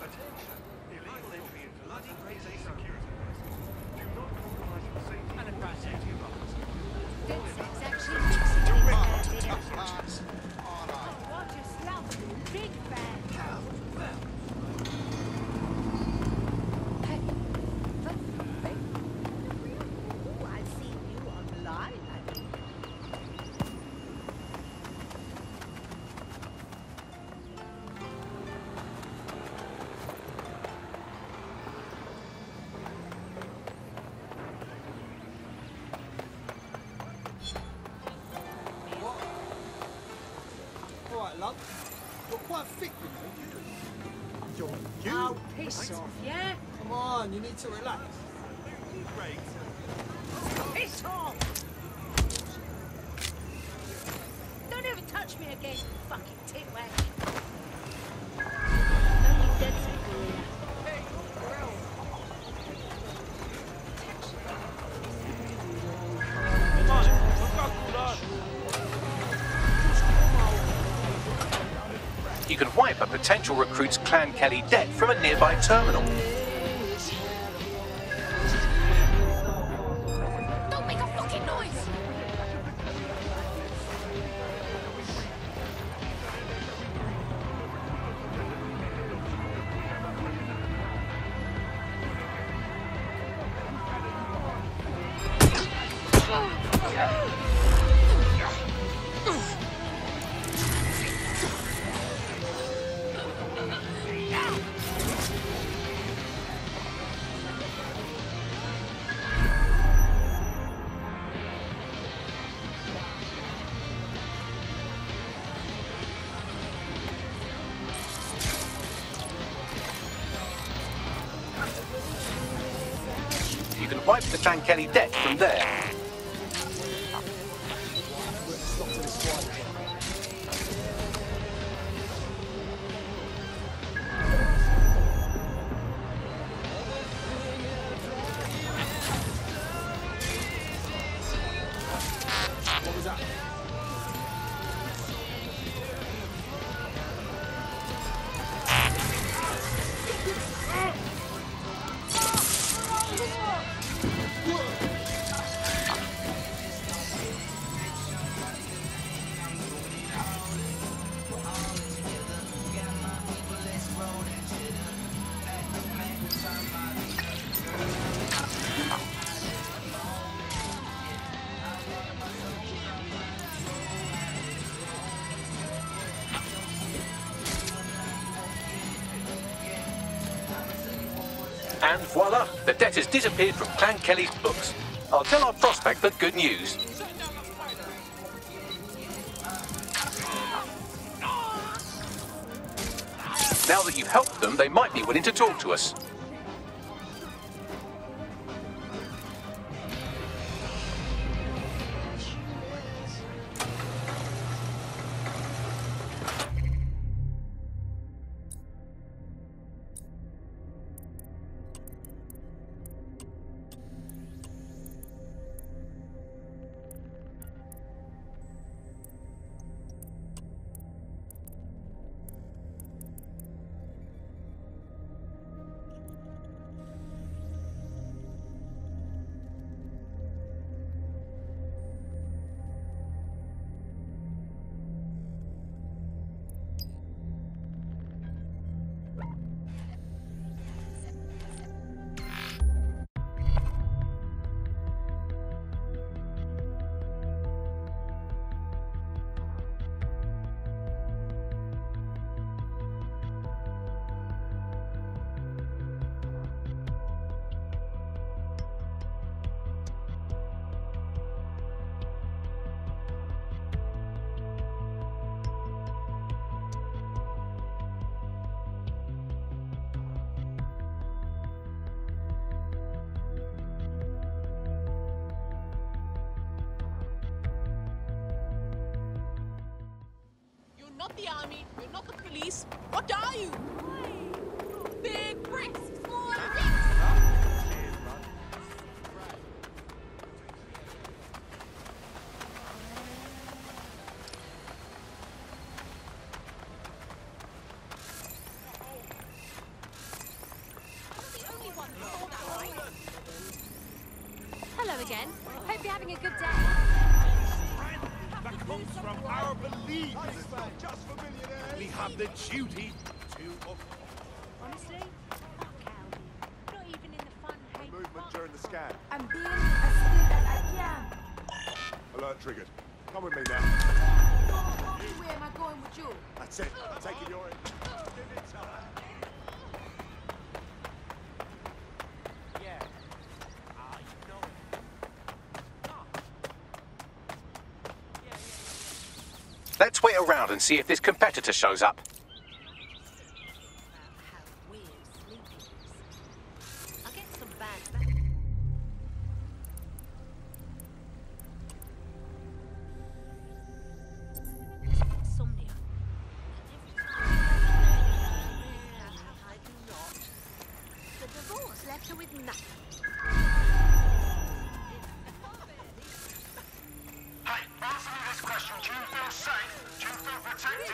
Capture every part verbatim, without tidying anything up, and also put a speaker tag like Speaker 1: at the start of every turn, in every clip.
Speaker 1: You're quite thick, you know. You're you.
Speaker 2: Oh, piss off, yeah?
Speaker 1: Come on, you need to relax.
Speaker 2: Piss off! Don't ever touch me again, you fucking titwag. Only dead people here. Hey, bro.
Speaker 3: Come on, look how cool that.
Speaker 4: You can wipe a potential recruit's Clan Kelly debt from a nearby terminal.
Speaker 2: Don't make a fucking noise!
Speaker 4: You can wipe the Clan Kelly debt from there.
Speaker 1: What was that?
Speaker 4: And voila, the debt has disappeared from Clan Kelly's books. I'll tell our prospect the good news. Now that you've helped them, they might be willing to talk to us.
Speaker 5: Not the army, you're not the police. What are you? Big bricks, small bricks.
Speaker 1: heed this man. Just for millionaires.
Speaker 3: We have the duty to...
Speaker 2: Honestly, fuck Aldi. Not even in the fun hate
Speaker 6: Movement during the scan.
Speaker 7: I'm being as good as I can.
Speaker 6: Alert triggered. Come with me now.
Speaker 7: Where am I going with you?
Speaker 6: That's it. Taking your... Give it time.
Speaker 3: Yeah. Ah, you know it. No. Yeah, yeah, yeah.
Speaker 4: Let's wait around and see if this competitor shows up.
Speaker 2: how weird sleeping is. I get some bad back. Insomnia. I do not. The divorce left her with nothing.
Speaker 8: Hey, answer me this question. Do you feel safe? Do you feel protected?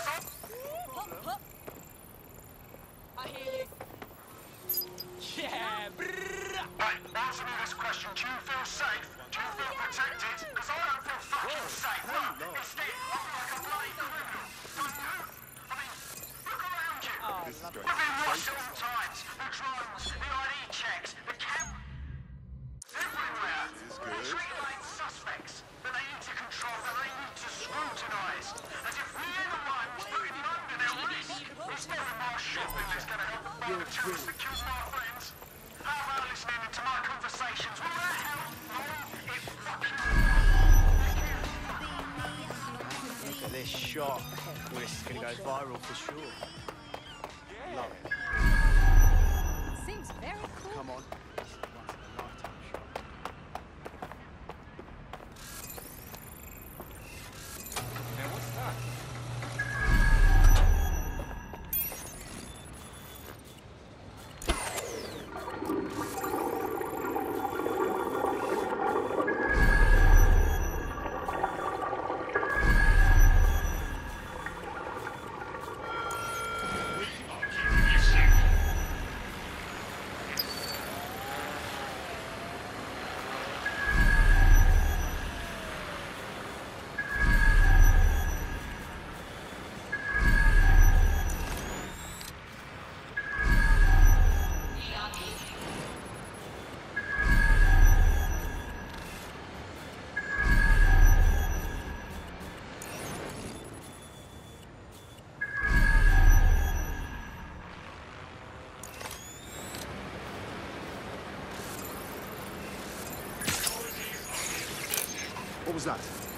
Speaker 5: I hear you.
Speaker 3: Yeah, brrrr.
Speaker 8: Hey, answer me this question. Do you feel safe? Do you feel protected? Because I don't feel fucking safe. Instead, I feel like a bloody criminal. Don't you? I mean, look around you.
Speaker 6: This is good.
Speaker 8: We've been watched at all times. The drones, the I D checks, the cameras. Everywhere.
Speaker 6: This is
Speaker 8: They're
Speaker 6: good.
Speaker 8: treating like suspects that they need to control, that they need to scrutinise. As if we're the ones putting them under their risk. It's never my shopping that's going to help them find the terrorists that killed my friends. How about listening to my conversations? Will that help? No, it fucking
Speaker 9: Look at this shot. Well, this is going to go viral for sure. Love it.
Speaker 2: Seems very cool.
Speaker 9: Come on. This is once in a lifetime shot.
Speaker 3: Now, what's that?
Speaker 6: What was that?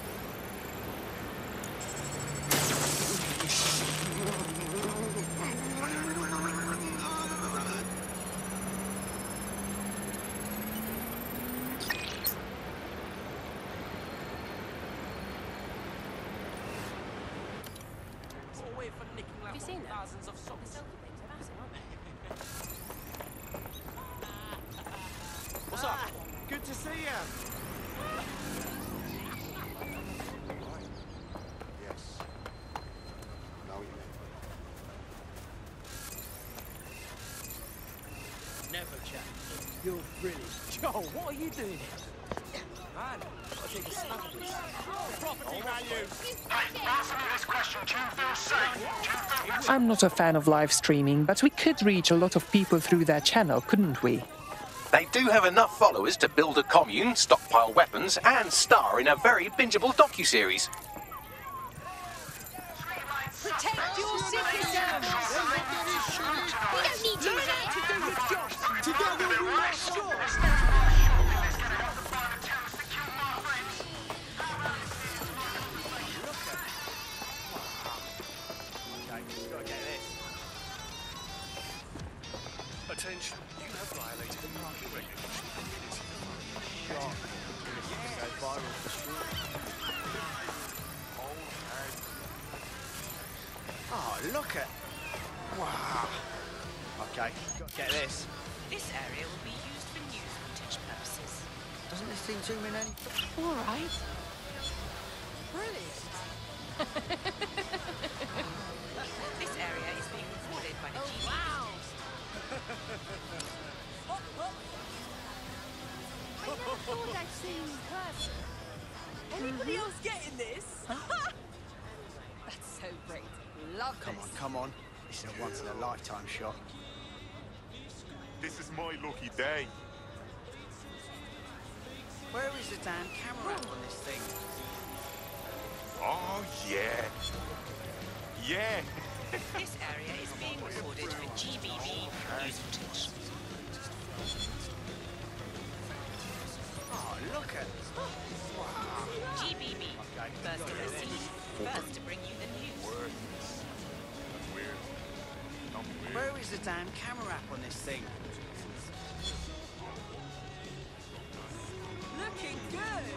Speaker 3: What a way for nicking like
Speaker 2: Have you seen that?
Speaker 3: thousands of
Speaker 2: The
Speaker 3: socks.
Speaker 2: selfie things are massive, aren't they?
Speaker 3: What's up?
Speaker 9: Good to see you.
Speaker 6: Yes. I know what you mean.
Speaker 9: Never change. You're brilliant. Joel, what are you doing here? Man, I'll take a snap of this. Property value.
Speaker 8: Hey, answer me this question. Do you feel safe? Do you feel protected?
Speaker 10: I'm not a fan of live streaming, but we could reach a lot of people through their channel, couldn't we?
Speaker 4: They do have enough followers to build a commune, stockpile weapons, and star in a very bingeable docuseries.
Speaker 2: Protect your citizens! We don't need you here to do your job!
Speaker 1: Together we are strong.
Speaker 9: Okay, you've got to get this.
Speaker 8: Attention, you have violated the parking regulation.
Speaker 9: Shot. This is going to go viral for sure. Oh, look at... Wow. Okay, got to get this.
Speaker 11: This area will be used for news footage purposes.
Speaker 9: Doesn't this seem zoom in any...
Speaker 11: All right.
Speaker 5: Brilliant.
Speaker 11: This area is being recorded by the
Speaker 5: Oh,
Speaker 11: G P.
Speaker 5: wow.
Speaker 2: I never thought I'd seen you in person.
Speaker 5: Anybody else getting this?
Speaker 12: great. Love
Speaker 1: Come
Speaker 12: this.
Speaker 1: on, come on. This is a once-in-a-lifetime shot.
Speaker 8: This is my lucky day.
Speaker 1: Where is the damn camera on this thing?
Speaker 8: Oh, yeah. Yeah.
Speaker 11: This area is being recorded for G B B news footage.
Speaker 1: Oh, look at...
Speaker 11: G B B, first to the scene, first to bring you the news.
Speaker 8: That's weird. I'm weird.
Speaker 1: Where is the damn camera app on this thing?
Speaker 12: Looking good.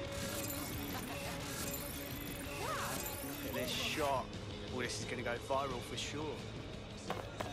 Speaker 1: Look at this shot. Well, this is going to go viral for sure.